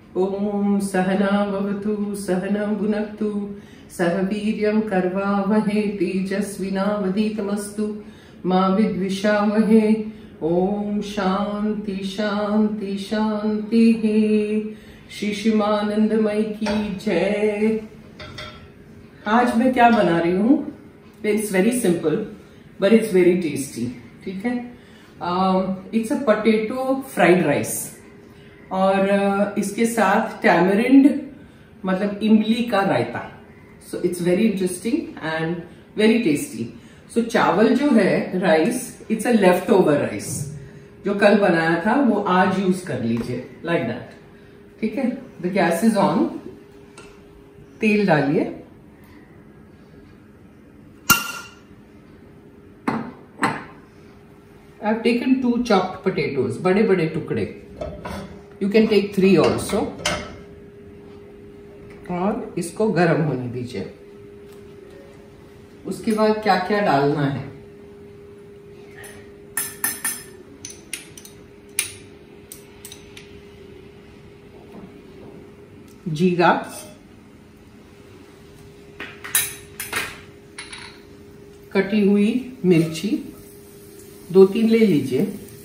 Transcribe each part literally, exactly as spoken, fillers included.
ओम सहना भवतु सहना भुनक्तु सह वीर्यं कर्वावहे तेजस्विनावधीतमस्तु मा विद्विषावहे। ओम शांति शांति शांति। श्री शिवानंदमयी की जय। आज मैं क्या बना रही हूँ? It's very simple but it's very tasty. ठीक है, it's a potato fried rice और uh, इसके साथ टैमरिंड मतलब इमली का raita. So it's very interesting and very tasty. So चावल जो है rice, it's a left over rice जो कल बनाया था वो आज यूज कर लीजिए लाइक दैट। ठीक है, द गैस इज ऑन। तेल डालिए। I have taken two chopped potatoes, बड़े बड़े टुकड़े। You can take three also. और इसको गर्म होने दीजिए। उसके बाद क्या क्या डालना है? जीरा, कटी हुई मिर्ची दो तीन ले लीजिए।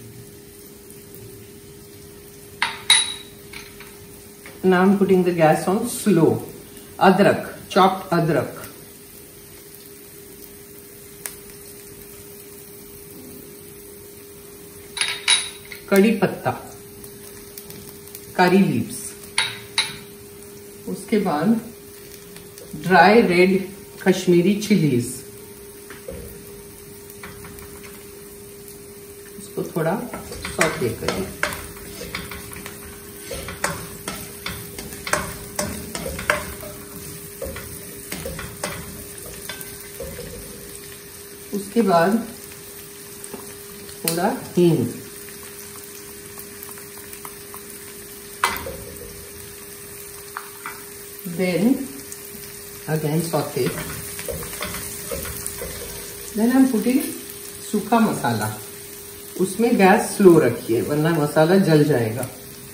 Now I'm putting the gas on slow. अदरक, chopped अदरक, कड़ी पत्ता, करी लीव्स। उसके बाद ड्राई रेड कश्मीरी चिलीज, उसको थोड़ा सौटे करिए। उसके बाद थोड़ा हींग, then again saute, then I'm putting सूखा मसाला। उसमें गैस स्लो रखिए वरना मसाला जल जाएगा।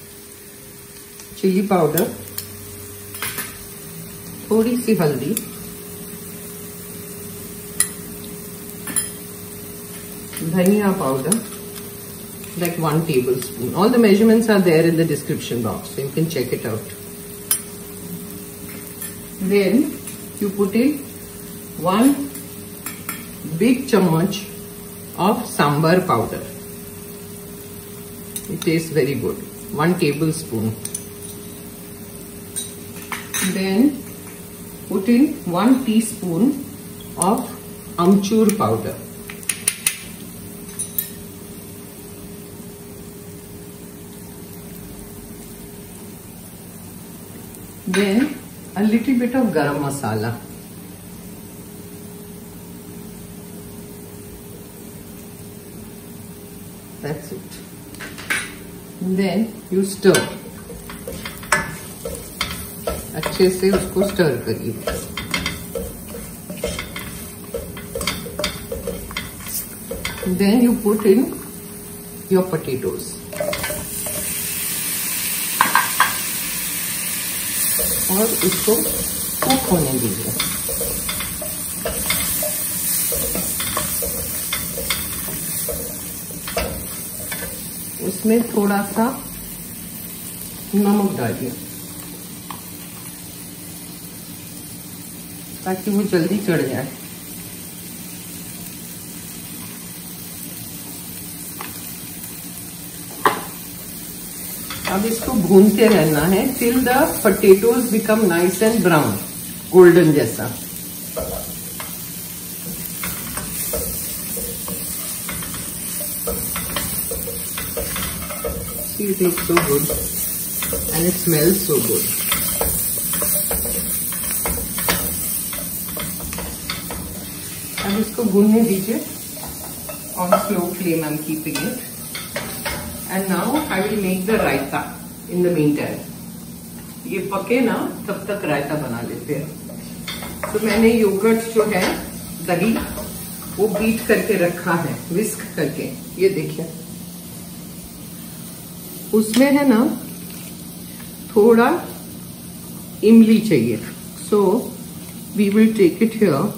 चिली पाउडर, थोड़ी सी हल्दी, धनिया powder like one tablespoon. All the measurements are there in the description box, so you can check it out. Then you put in one big chammach of sambar powder. It tastes very good. One tablespoon. Then put in one teaspoon of amchur powder. Then a little bit of garam masala. That's it. Then you stir. अच्छे से उसको stir करिए। Then you put in your potatoes. और इसको cook होने दीजिए। उसमें थोड़ा सा नमक डालिए ताकि वो जल्दी चढ़ जाए। अब इसको भूनते रहना है till the potatoes become nice and brown, golden जैसा। See, it is so good and it smells so good. अब इसको भूनने दीजिए on slow flame. I'm keeping it. And now I will make the raita in the meantime. ये पके ना तब तक रायता बना लेते हैं। तो मैंने योगर्ट जो है दही वो बीट करके रखा है, विस्क करके। ये देखिए उसमें है ना थोड़ा इमली चाहिए, so we will take it here,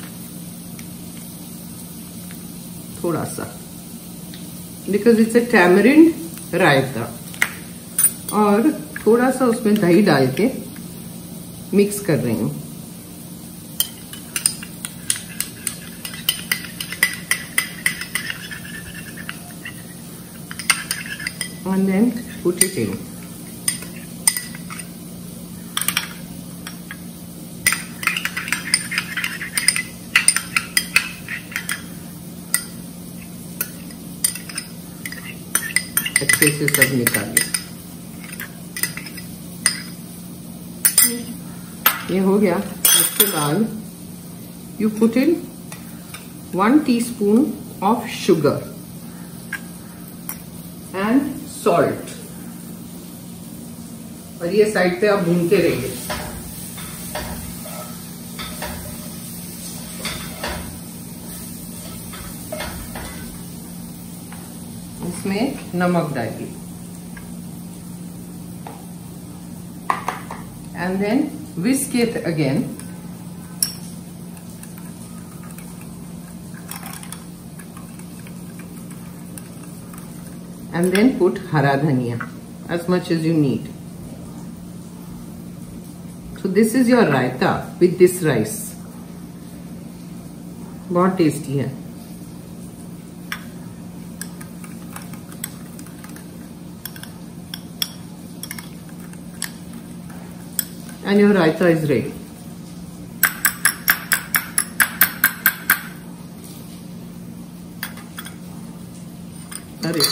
थोड़ा सा, because it's a tamarind raita. और थोड़ा सा उसमें दही डाल के मिक्स कर रही हूँ। And then put it in. अच्छे से सब निकालिए। ये हो गया। उसके बाद you put in one teaspoon of sugar and salt, और ये साइड पे आप भूनते रहिए। इसमें नमक डालिए and then whisk it again. And then put hara dhania as much as you need. So this is your raita with this rice. बहुत टेस्टी है। And your raita is ready. अरे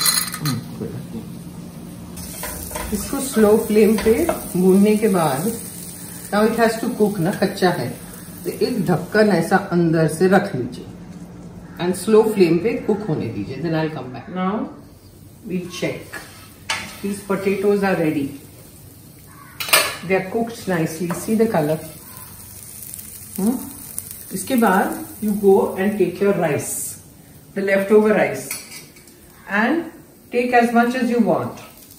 इसको स्लो फ्लेम पे भूनने के बाद, now it has to cook ना, कच्चा है तो एक ढक्कन ऐसा अंदर से रख लीजिए एंड स्लो फ्लेम पे कुक होने दीजिए। Then I come back. Now we check these potatoes are ready, they are cooked nicely, see the colour. इसके बाद you go and take your rice, the left over rice, and take as much as you want.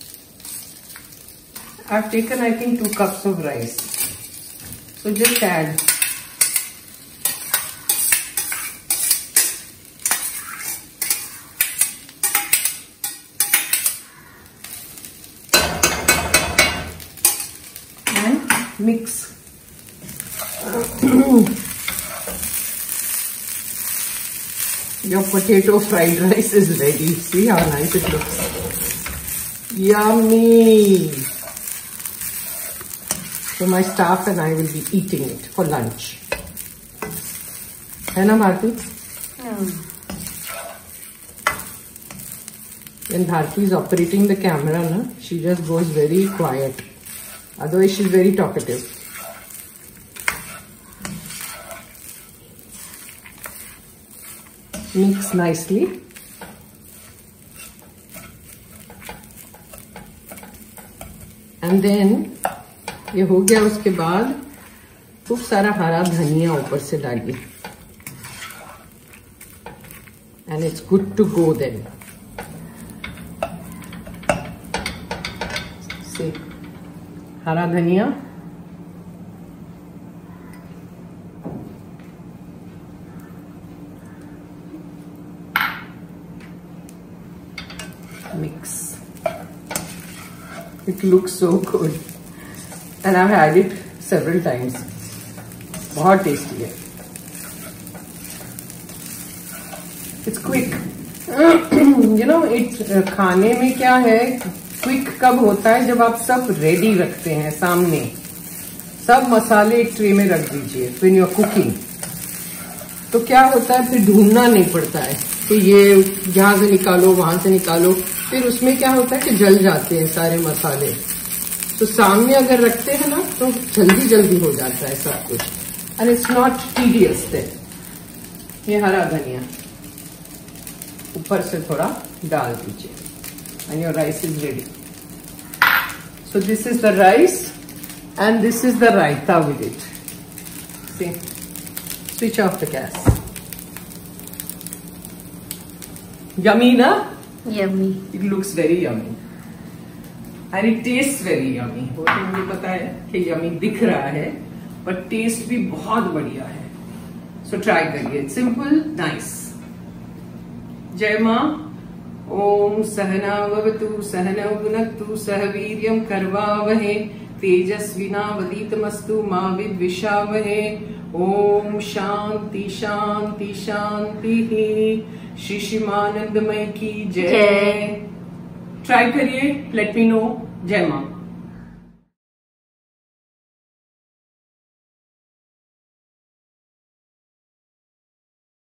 I've taken I think two cups of rice, so just add and mix. Your potato fried rice is ready. See how nice it looks. Yummy. So my staff and I will be eating it for lunch. है ना Bharti? Hmm. When Bharti is operating the camera, na, she just goes very quiet. Otherwise, she's very talkative. Mix nicely. And then ये हो गया। उसके बाद खूब सारा हरा धनिया ऊपर से डालिए and it's good to go then. See, हरा धनिया, mix. It looks so good and I've had it several times. बहुत टेस्टी है। It's quick. You know, it खाने में क्या है, क्विक कब होता है जब आप सब रेडी रखते हैं सामने, सब मसाले एक ट्रे में रख दीजिए when you're cooking, तो क्या होता है फिर ढूंढना नहीं पड़ता है कि ये यहाँ से निकालो वहां से निकालो, फिर उसमें क्या होता है कि जल जाते हैं सारे मसाले। तो सामने अगर रखते हैं ना तो जल्दी जल्दी हो जाता है सब कुछ एंड इट्स नॉट टीडियस। ये हरा धनिया ऊपर से थोड़ा डाल दीजिए and your rice is ready. So this is the rice and this is the raita with it. See, switch off the gas. Yummy, na? Yummy. It looks very yummy. And it taste very yummy. वो तो मुझे पता है कि yummy दिख रहा है, पर टेस्ट भी बहुत बढ़िया है। सो ट्राई करिए, सिंपल नाइस। जय मां। ओम सहनावतु सहनौ भुनक्तु सह वीर्यं करवावहे तेजस्विनावधीतमस्तु मा विद्विषावहे। ओम शांति शांति शांति। श्री शिवानंदमय की जय। ट्राई करिए, लेट मी नो। जय मां।